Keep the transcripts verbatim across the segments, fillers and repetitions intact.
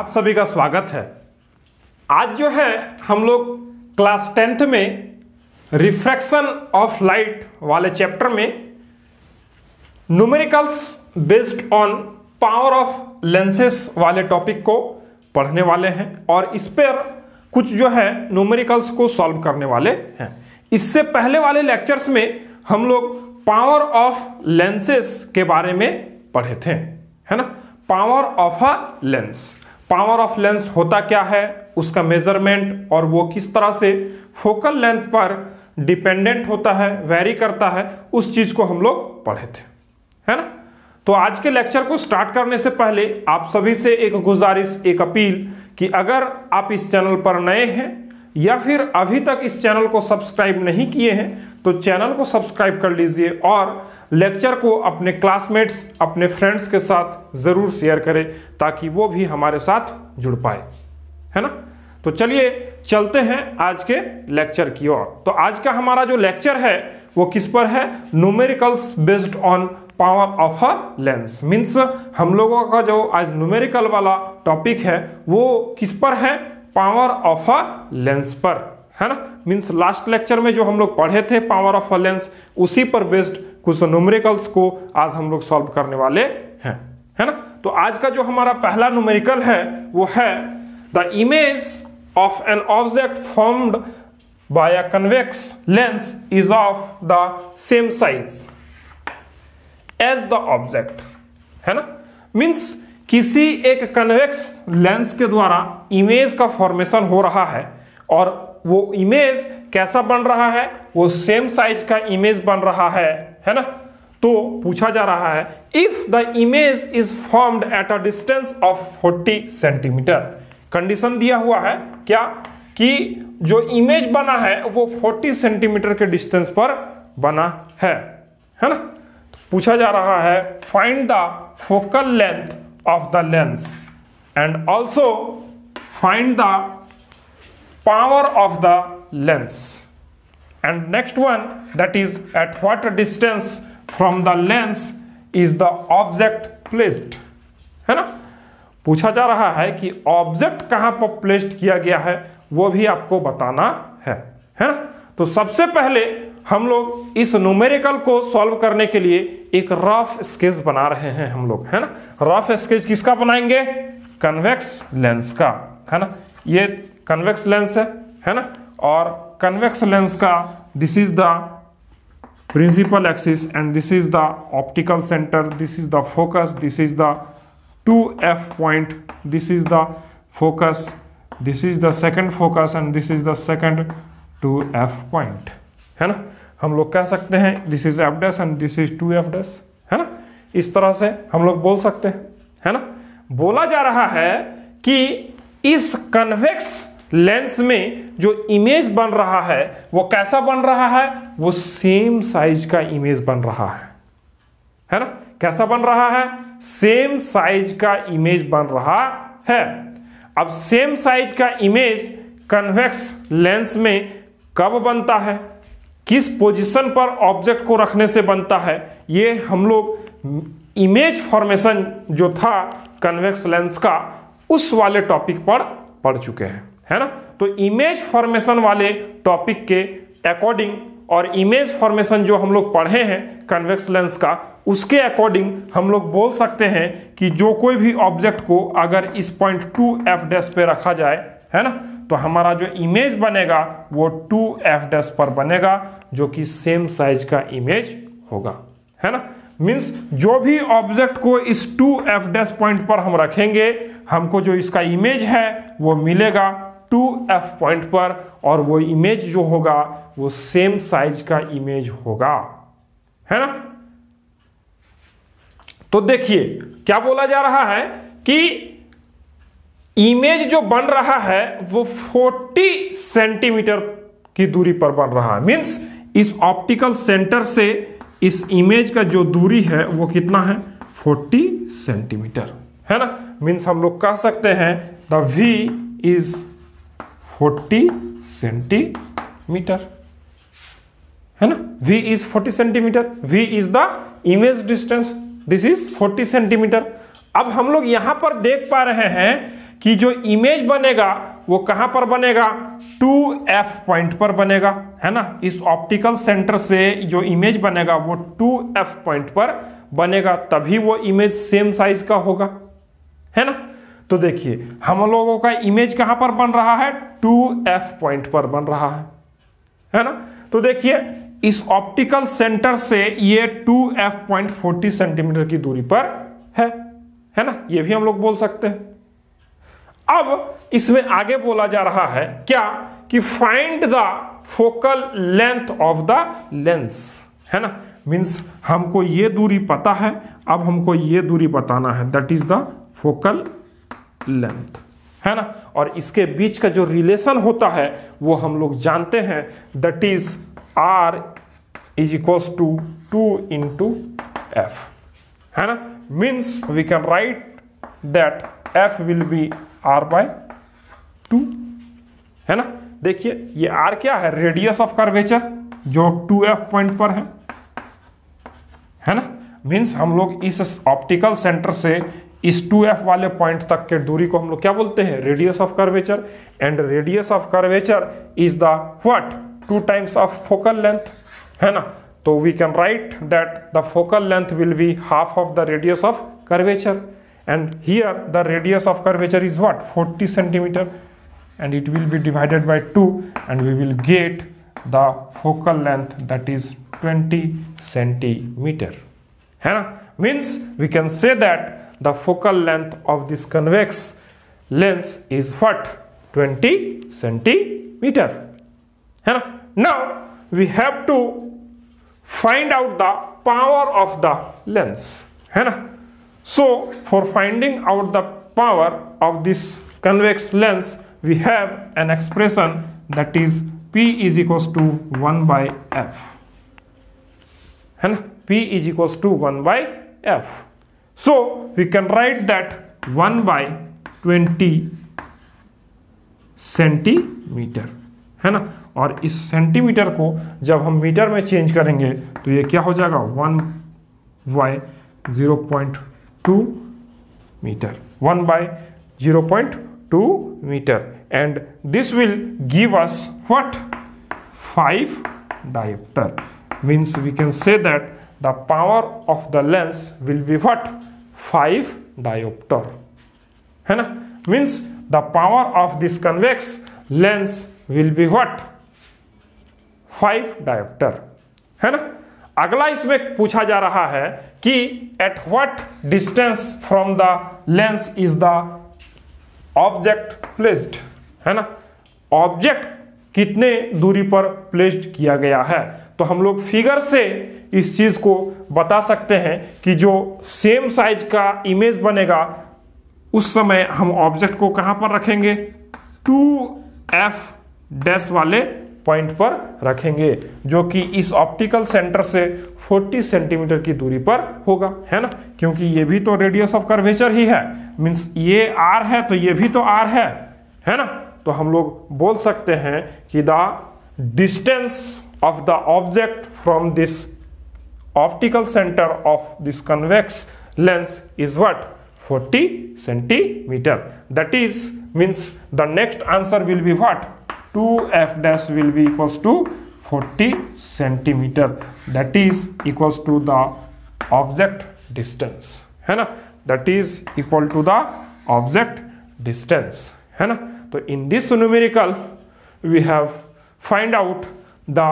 आप सभी का स्वागत है। आज जो है हम लोग क्लास टेंथ में रिफ्रैक्शन ऑफ लाइट वाले चैप्टर में numericals based on power of lenses वाले टॉपिक को पढ़ने वाले हैं और इस पर कुछ जो है न्यूमेरिकल्स को सॉल्व करने वाले हैं। इससे पहले वाले लेक्चर्स में हम लोग पावर ऑफ लेंसेस के बारे में पढ़े थे, है ना। Power of a lens, power of lens होता क्या है, उसका मेजरमेंट और वो किस तरह से फोकल लेंथ पर डिपेंडेंट होता है, वेरी करता है, उस चीज को हम लोग पढ़े थे, है ना। तो आज के लेक्चर को स्टार्ट करने से पहले आप सभी से एक गुजारिश, एक अपील कि अगर आप इस चैनल पर नए हैं या फिर अभी तक इस चैनल को सब्सक्राइब नहीं किए हैं तो चैनल को सब्सक्राइब कर लीजिए और लेक्चर को अपने क्लासमेट्स, अपने फ्रेंड्स के साथ जरूर शेयर करें ताकि वो भी हमारे साथ जुड़ पाए, है ना। तो चलिए चलते हैं आज के लेक्चर की ओर। तो आज का हमारा जो लेक्चर है वो किस पर है, numericals based on power of a lens. Means हम लोगों का जो आज न्यूमेरिकल वाला टॉपिक है वो किस पर है, पावर ऑफ अ लेंस पर, है ना। मीन्स लास्ट लेक्चर में जो हम लोग पढ़े थे पावर ऑफ अ लेंस, उसी पर बेस्ड कुछ न्यूमेरिकल्स को आज हम लोग सॉल्व करने वाले हैं, है ना। तो आज का जो हमारा पहला न्यूमेरिकल है वो है the image of an object formed by a convex lens is of the same size as the object, है ना। मीन्स किसी एक कन्वेक्स लेंस के द्वारा इमेज का फॉर्मेशन हो रहा है और वो इमेज कैसा बन रहा है, वो सेम साइज का इमेज बन रहा है, है ना। तो पूछा जा रहा है if the image is formed at a distance of forty centimetre. Condition दिया हुआ है क्या कि जो इमेज बना है वो चालीस सेंटीमीटर के डिस्टेंस पर बना है, है ना। तो पूछा जा रहा है find the focal length of the lens and also find the power of the lens, and next one that is at what distance from the lens is the object placed, है ना। पूछा जा रहा है कि ऑब्जेक्ट कहां पर placed किया गया है वो भी आपको बताना है, है ना। तो सबसे पहले हम लोग इस न्यूमेरिकल को सॉल्व करने के लिए एक रफ स्केच बना रहे हैं हम लोग, है ना। रफ स्केच किसका बनाएंगे, कन्वेक्स लेंस का, है ना। ये कन्वेक्स लेंस है, है ना। और कन्वेक्स लेंस का this is the principal axis and this is the optical centre, this is the focus, this is the two F point, this is the focus, this is the second focus and this is the second two F point, है ना। हम लोग कह सकते हैं this is F dash and this is two F dash, है ना। इस तरह से हम लोग बोल सकते हैं, है ना। बोला जा रहा है कि इस कन्वेक्स लेंस में जो इमेज बन रहा है वो कैसा बन रहा है, वो सेम साइज का इमेज बन रहा है, है ना। कैसा बन रहा है, सेम साइज का इमेज बन रहा है। अब सेम साइज का इमेज कन्वेक्स लेंस में कब बनता है, किस पोजीशन पर ऑब्जेक्ट को रखने से बनता है, ये हम लोग इमेज फॉर्मेशन जो था कन्वेक्स लेंस का उस वाले टॉपिक पर पढ़ चुके हैं, है ना। तो इमेज फॉर्मेशन वाले टॉपिक के अकॉर्डिंग और इमेज फॉर्मेशन जो हम लोग पढ़े हैं कन्वेक्स लेंस का, उसके अकॉर्डिंग हम लोग बोल सकते हैं कि जो कोई भी ऑब्जेक्ट को अगर इस पॉइंट टू एफ डैश पे रखा जाए, है ना, तो हमारा जो इमेज बनेगा वो टू एफ डैश पर बनेगा जो कि सेम साइज का इमेज होगा, है ना। मींस जो भी ऑब्जेक्ट को इस टू एफ डैश पॉइंट पर हम रखेंगे हमको जो इसका इमेज है वो मिलेगा टू एफ पॉइंट पर और वो इमेज जो होगा वो सेम साइज का इमेज होगा, है ना। तो देखिए क्या बोला जा रहा है कि इमेज जो बन रहा है वो चालीस सेंटीमीटर की दूरी पर बन रहा है। मींस इस ऑप्टिकल सेंटर से इस इमेज का जो दूरी है वो कितना है, चालीस सेंटीमीटर, है ना। मींस हम लोग कह सकते हैं द V इज चालीस सेंटीमीटर, है ना। V इज चालीस centimetre, V is the image distance, this is चालीस सेंटीमीटर। अब हम लोग यहां पर देख पा रहे हैं कि जो इमेज बनेगा वो कहां पर बनेगा, टू एफ पॉइंट पर बनेगा, है ना। इस ऑप्टिकल सेंटर से जो इमेज बनेगा वो टू एफ पॉइंट पर बनेगा, तभी वो इमेज सेम साइज का होगा, है ना। तो देखिए हम लोगों का इमेज कहां पर बन रहा है, टू एफ पॉइंट पर बन रहा है, है ना। तो देखिए इस ऑप्टिकल सेंटर से ये two F point forty centimetre की दूरी पर है, है ना। ये भी हम लोग बोल सकते हैं। अब इसमें आगे बोला जा रहा है क्या, कि find the focal length of the lens, है ना। मींस हमको ये दूरी पता है, अब हमको ये दूरी बताना है, that is the focal length, है ना। और इसके बीच का जो रिलेशन होता है वो हम लोग जानते हैं, that is R is equals to two into F, है ना। Means we can write that F will be R by two, है ना। देखिए ये आर क्या है, रेडियस ऑफ कर्वेचर जो टू एफ पॉइंट पर है, है ना। मीन्स हम लोग इस ऑप्टिकल सेंटर से इस टू एफ वाले पॉइंट तक के दूरी को हम लोग क्या बोलते हैं, radius of curvature. And radius of curvature is the what, two times of focal length, है ना। तो we can write that the focal length will be half of the radius of curvature, and here the radius of curvature is what, forty centimeter, and it will be divided by two and we will get the focal length, that is twenty centimeter, है ना। Means we can say that the focal length of this convex lens is what, twenty centimeter, है ना। Now we have to find out the power of the lens, है ना। So for finding out the power of this convex lens, we have an expression that is P is equals to one by F, है ना। P is equals to one by F. So we can write that one by twenty centimetre, है ना। और इस centimetre को जब हम metre में चेंज करेंगे तो ये क्या हो जाएगा, one by zero point two metre, one by zero point two metre, and this will give us what, five dioptre. Means we can say that the power of the lens will be what, five dioptre, है ना। Means the power of this convex lens will be what, five dioptre, है ना। अगला इसमें पूछा जा रहा है कि at what distance from the lens is the object placed, है ना। ऑब्जेक्ट कितने दूरी पर प्लेस्ड किया गया है। तो हम लोग फिगर से इस चीज को बता सकते हैं कि जो सेम साइज का इमेज बनेगा उस समय हम ऑब्जेक्ट को कहां पर रखेंगे, टू एफ डैश वाले पॉइंट पर रखेंगे, जो कि इस ऑप्टिकल सेंटर से चालीस सेंटीमीटर की दूरी पर होगा, है ना। क्योंकि ये भी तो रेडियस ऑफ कर्वेचर ही है, मींस ये आर है तो ये भी तो आर है, है ना। तो हम लोग बोल सकते हैं कि the distance of the object from this optical centre of this convex lens is what, forty centimetre. That is means the next answer will be what, two F dash will be equals to forty centimeter, that is equals to the object distance, है ना। that is equal to the object distance, है ना। तो in this numerical we have find out the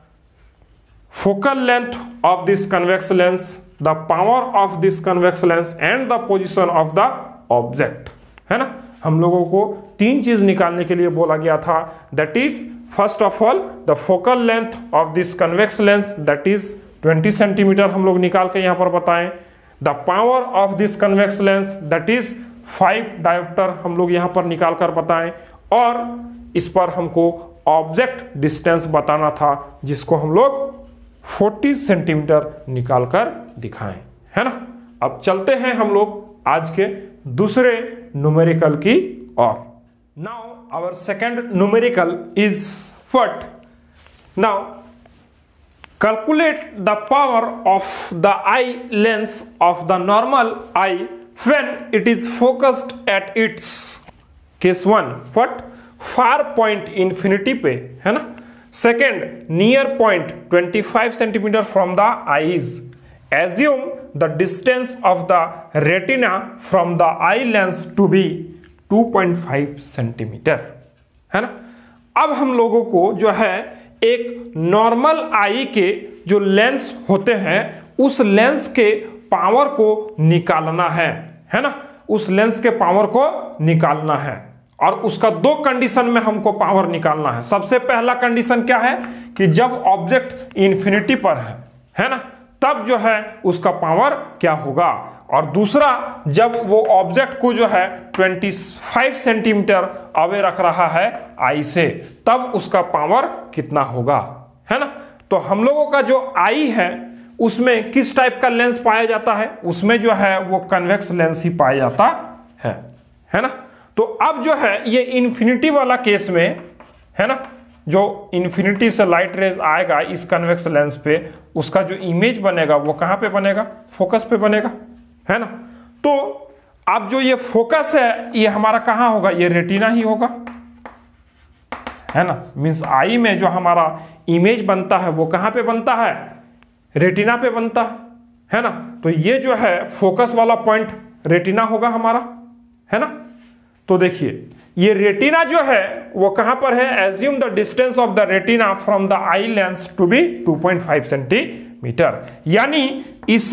focal length of this convex lens, the power of this convex lens and the position of the object, है ना। हम लोगों को तीन चीज निकालने के लिए बोला गया था, that is first of all the focal length of this convex lens, that is twenty centimetre हम लोग निकाल के यहां पर बताएं। The power of this convex lens, that is five dioptre हम लोग यहां पर निकाल कर बताएं, और इस पर हमको ऑब्जेक्ट डिस्टेंस बताना था जिसको हम लोग चालीस सेंटीमीटर निकाल कर दिखाएं, है ना। अब चलते हैं हम लोग आज के दूसरे न्यूमेरिकल की ओर। Now our second numerical is what, now calculate the power of the eye lens of the normal eye when it is focused at its case one what, far point infinity पे, है ना। Second, near point twenty five centimetre from the eyes, assume the distance of the retina from the eye lens to be two point five centimetre, है ना। अब हम लोगों को जो है एक नॉर्मल आई के जो लेंस होते हैं उस लेंस के पावर को निकालना है, है ना, उस लेंस के पावर को निकालना है। और उसका दो कंडीशन में हमको पावर निकालना है। सबसे पहला कंडीशन क्या है कि जब ऑब्जेक्ट इन्फिनिटी पर है, है ना, तब जो है उसका पावर क्या होगा। और दूसरा, जब वो ऑब्जेक्ट को जो है पच्चीस सेंटीमीटर अवे रख रहा है आई से, तब उसका पावर कितना होगा, है ना। तो हम लोगों का जो आई है उसमें किस टाइप का लेंस पाया जाता है, उसमें जो है वो कन्वेक्स लेंस ही पाया जाता है, है ना। तो अब जो है ये इन्फिनिटी वाला केस में, है ना, जो इन्फिनिटी से लाइट रेज आएगा इस कन्वेक्स लेंस पे, उसका जो इमेज बनेगा वो कहां पे बनेगा, फोकस पे बनेगा, है ना। तो अब जो ये फोकस है ये हमारा कहां होगा, ये रेटिना ही होगा, है ना। मींस आई में जो हमारा इमेज बनता है वो कहां पे बनता है, रेटिना पे बनता है, है ना। तो ये जो है फोकस वाला पॉइंट रेटिना होगा हमारा, है ना। तो देखिए ये रेटिना जो है वो कहां पर है, assume the distance of the retina from the eye lens to be two point five centimetre, यानी इस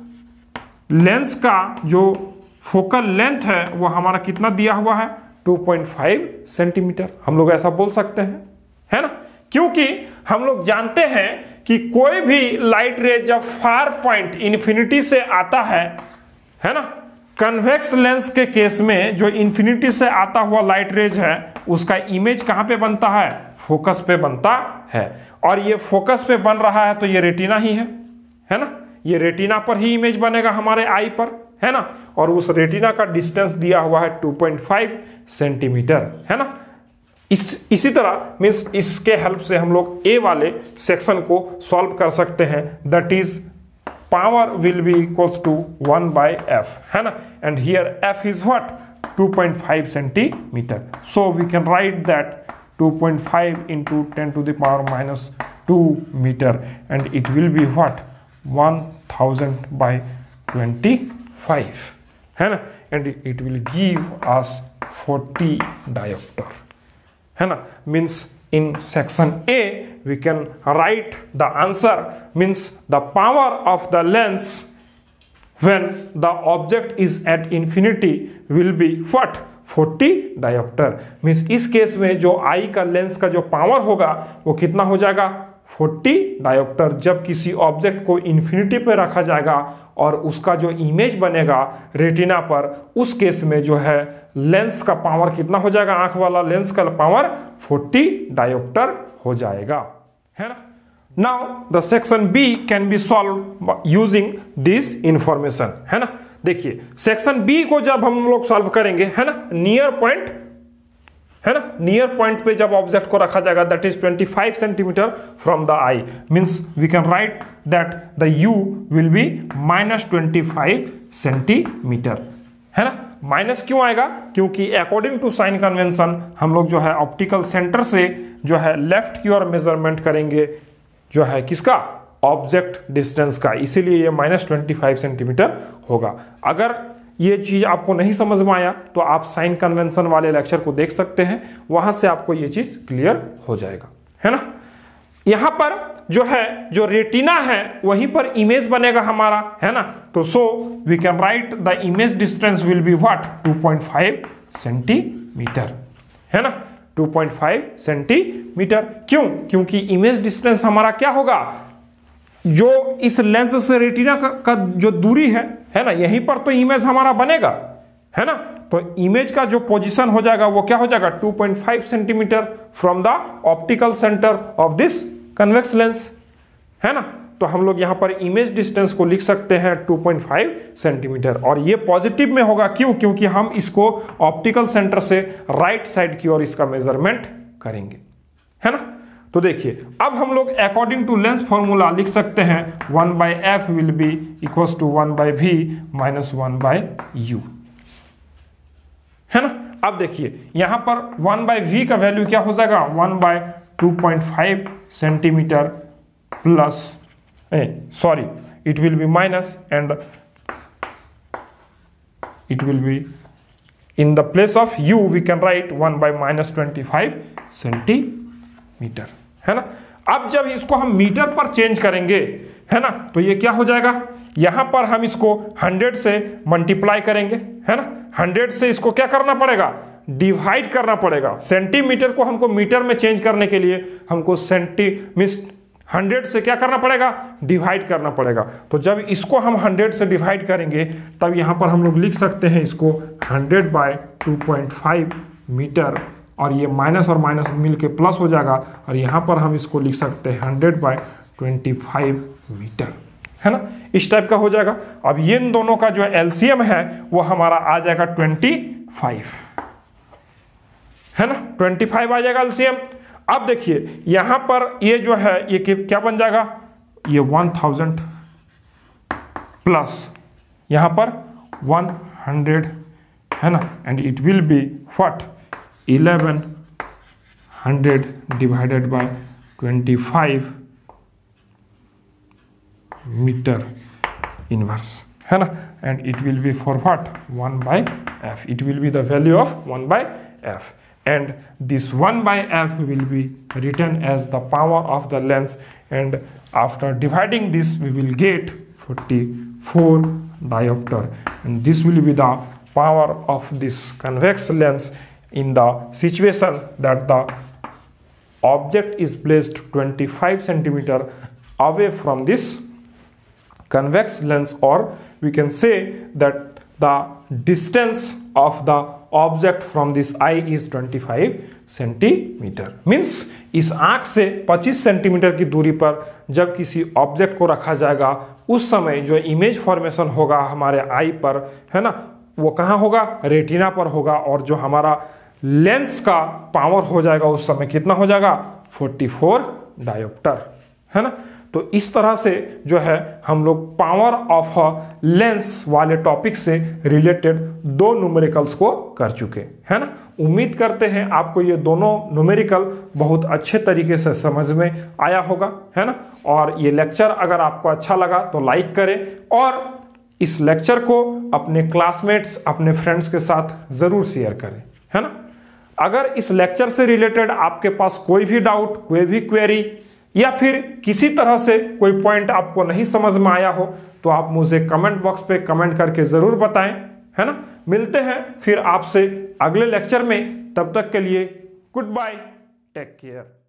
लेंस का जो फोकल लेंथ है वो हमारा कितना दिया हुआ है, टू पॉइंट फाइव सेंटीमीटर। हम लोग ऐसा बोल सकते हैं, है ना, क्योंकि हम लोग जानते हैं कि कोई भी लाइट रे जब फार पॉइंट इन्फिनिटी से आता है, है ना, कन्वेक्स लेंस के केस में जो इन्फिनिटी से आता हुआ लाइट रेज है उसका इमेज कहां पे बनता है, फोकस पे बनता है। और ये फोकस पे बन रहा है तो ये रेटिना ही है, है ना, ये रेटिना पर ही इमेज बनेगा हमारे आई पर, है ना। और उस रेटिना का डिस्टेंस दिया हुआ है टू पॉइंट फाइव सेंटीमीटर, है ना। इस इसी तरह मीन्स इसके हेल्प से हम लोग ए वाले सेक्शन को सॉल्व कर सकते हैं, that is power will be equals to one by F, है ना। And here F is what, two point five centimetre. So we can write that two point five into ten to the power minus two metre, and it will be what, one thousand by twenty-five, है ना, and it will give us forty diopter, है ना। means in section A we can write the answer, means the power of the lens when the object is at infinity will be what, forty dioptre. Means इस case में जो आई का lens का जो power होगा वो कितना हो जाएगा, फोर्टी डायोप्टर। जब किसी ऑब्जेक्ट को इन्फिनिटी पे रखा जाएगा और उसका जो इमेज बनेगा रेटिना पर, उस केस में जो है लेंस का पावर कितना हो जाएगा, आंख वाला लेंस का पावर फोर्टी डायोप्टर हो जाएगा, है ना। Now the section B can be solve using this information, है ना। देखिए सेक्शन बी को जब हम लोग सॉल्व करेंगे, है ना, नियर पॉइंट, है ना, नियर पॉइंट पे जब ऑब्जेक्ट को रखा जाएगा that is twenty five centimetre from the eye, means we can write that the u will be minus twenty five centimetre, है ना। माइनस क्यों आएगा, क्योंकि अकॉर्डिंग टू साइन कन्वेंशन हम लोग जो है ऑप्टिकल सेंटर से जो है लेफ्ट की ओर मेजरमेंट करेंगे, जो है किसका, ऑब्जेक्ट डिस्टेंस का, इसीलिए ये माइनस ट्वेंटी फाइव सेंटीमीटर होगा। अगर ये चीज आपको नहीं समझ में आया तो आप साइन कन्वेंशन वाले लेक्चर को देख सकते हैं, वहां से आपको ये चीज क्लियर हो जाएगा, है ना। यहां पर जो है जो रेटिना है वहीं पर इमेज बनेगा हमारा, है ना। तो so we can write the image distance will be what, two point five centimetre, है ना, टू पॉइंट फाइव सेंटीमीटर। क्यों, क्योंकि इमेज डिस्टेंस हमारा क्या होगा, जो इस लेंस से रेटिना का, का जो दूरी है है ना, यहीं पर तो इमेज हमारा बनेगा, है ना। तो इमेज का जो पोजीशन हो जाएगा वो क्या हो जाएगा, two point five centimetre from the optical centre of this convex lens, है ना। तो हम लोग यहां पर इमेज डिस्टेंस को लिख सकते हैं टू पॉइंट फाइव सेंटीमीटर, और ये पॉजिटिव में होगा, क्यों, क्योंकि हम इसको ऑप्टिकल सेंटर से राइट साइड की ओर इसका मेजरमेंट करेंगे, है ना। तो देखिए अब हम लोग अकॉर्डिंग टू लेंस फॉर्मूला लिख सकते हैं one by F will be equals to one by V minus one by u, है ना। अब देखिए यहां पर वन बाई वी का वैल्यू क्या हो जाएगा, one by two point five centimetre plus sorry it will be minus and it will be in the place of u we can write one by minus twenty five centimetre, है ना। अब जब इसको हम metre पर change करेंगे, है ना, तो ये क्या हो जाएगा, यहां पर हम इसको हंड्रेड से मल्टीप्लाई करेंगे, है ना। हंड्रेड से इसको क्या करना पड़ेगा, डिवाइड करना पड़ेगा। सेंटीमीटर को हमको मीटर में चेंज करने के लिए हमको सेंटीमीटर हंड्रेड से क्या करना पड़ेगा, डिवाइड करना पड़ेगा। तो जब इसको हम हंड्रेड से डिवाइड करेंगे तब यहाँ पर हम लोग लिख सकते हैं इसको hundred by two point five metre, और ये माइनस और माइनस मिल के प्लस हो जाएगा, और यहाँ पर हम इसको लिख सकते हैं hundred by twenty five metre, है ना। इस टाइप का हो जाएगा। अब ये इन दोनों का जो एलसीएम है वो हमारा आ जाएगा ट्वेंटी फाइव, है ना, ट्वेंटी फाइव आ जाएगा एलसीएम। अब देखिए यहां पर ये जो है ये क्या बन जाएगा, ये वन थाउजेंड प्लस यहां पर वन हंड्रेड, है ना, and it will be what eleven hundred divided by twenty five metre inverse, है ना, and it will be for what one by F, it will be the value of one by F. And this one by f will be written as the power of the lens, and after dividing this we will get forty-four diopter, and this will be the power of this convex lens in the situation that the object is placed twenty-five centimeter away from this convex lens, or we can say that the distance of the object from this eye is twenty five centimetre. Means इस आंख से पच्चीस centimetre की दूरी पर जब किसी object को रखा जाएगा उस समय जो इमेज फॉर्मेशन होगा हमारे आई पर, है ना, वो कहाँ होगा, रेटिना पर होगा, और जो हमारा लेंस का पावर हो जाएगा उस समय कितना हो जाएगा, फोर्टी फोर डायोप्टर, है ना। तो इस तरह से जो है हम लोग पावर ऑफ अ लेंस वाले टॉपिक से रिलेटेड दो न्यूमेरिकल्स को कर चुके, है ना। उम्मीद करते हैं आपको ये दोनों न्यूमेरिकल बहुत अच्छे तरीके से समझ में आया होगा, है ना। और ये लेक्चर अगर आपको अच्छा लगा तो लाइक करें, और इस लेक्चर को अपने क्लासमेट्स अपने फ्रेंड्स के साथ जरूर शेयर करें, है ना। अगर इस लेक्चर से रिलेटेड आपके पास कोई भी डाउट, कोई भी क्वेरी, या फिर किसी तरह से कोई पॉइंट आपको नहीं समझ में आया हो तो आप मुझे कमेंट बॉक्स पे कमेंट करके जरूर बताएं, है ना। मिलते हैं फिर आपसे अगले लेक्चर में, तब तक के लिए गुड बाय, टेक केयर।